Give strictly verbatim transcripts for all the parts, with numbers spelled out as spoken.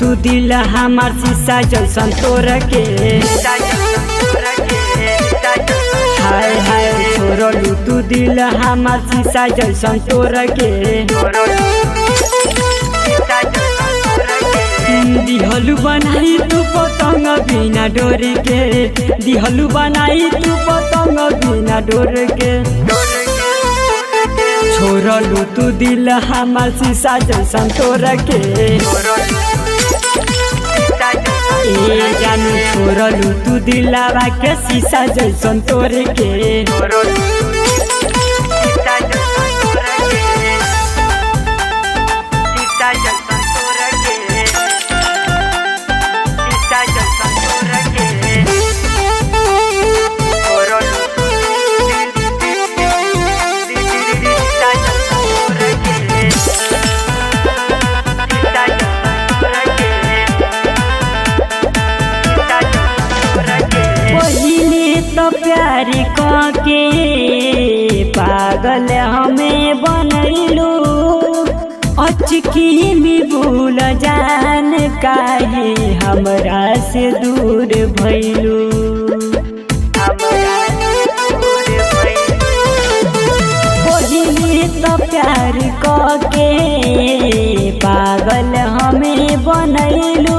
तू दिल हमार शीशा जैसन तोड़ के। हाय हाय छोड़लू तू दिल हमार शीशा जैसन तोड़ के। दिहलू बनाई तू पतंग बिना डोर के। दिहलू बनाई तू पतंग बिना डोर के। छोड़लू तू दिल हमार शीशा जैसन तोड़ के। ए जानू छोड़लू तू दिलवा के शीशा जैसन तोड़ के। तो प्यार के पागल हमें बनैलू। अचकी में भूल जान काहे हमरा से दूर भइलू। तो प्यार के पागल हमें बनैलू।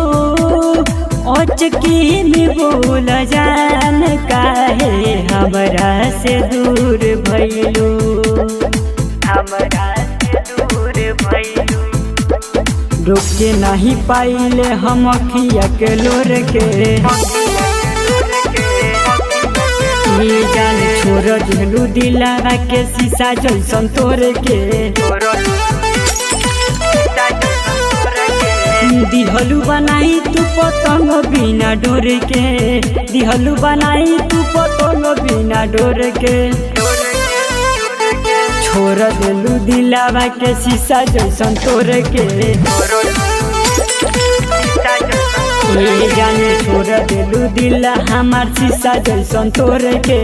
अचकी में भूल जान काहे हमरा से दूर भइलू। हमरा से दूर भइलू। रोके नहीं पाइले हम अखिया के लोर के। ये जान छोड़ दिलू दिलवा के शीशा जैसन तोड़ के। दिहलू बनाई तू पतंग बिना डोर के। दिहलू बनाई तू पतंग बिना डोर के। छोड़ दिलू दिलवा के शीशा जैसन तोड़ के। ए जाने छोड़ दिलू दिल हमार शीशा जैसन तोड़ के।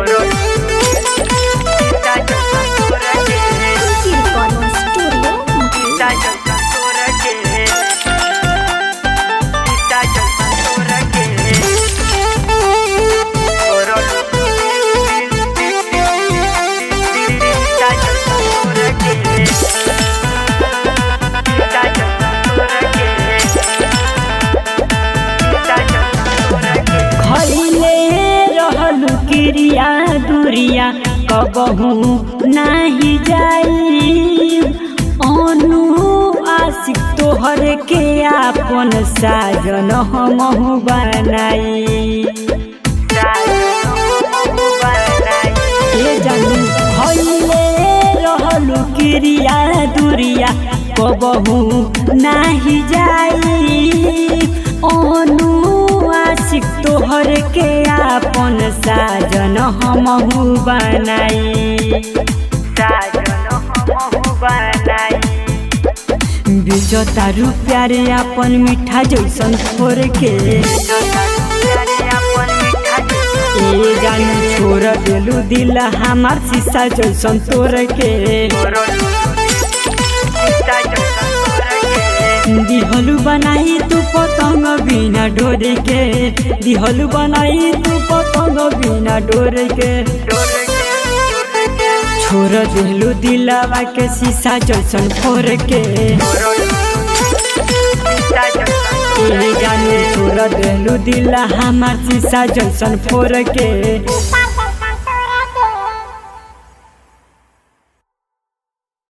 किरिया दूरिया कबहू नहीं जाई। अनु आशिक तोहर के आपन साजन हमहू बनाई। ए जानू भइले रहलू किरिया दूरिया कबहू नहीं जाई। अनु आशिक तोहर के आपन साजन हमहू बनाई। साजन हमहू बनाई। बीच तारू प्यारे आपन मीठा जैसन छोड़ के। ए जानू छोड़ दिलू दिल हमार शीशा जैसन तोड़ के। दिहलू बनाई तू पतंग बिना डोर के। दिहलू बनाई तू पतंग बिना डोर के। छोड़ दिलू दिलवा के शीशा जैसन फोड़ के। जानू छोड़ दिलू दिल हमार शीशा जैसन फोड़ के।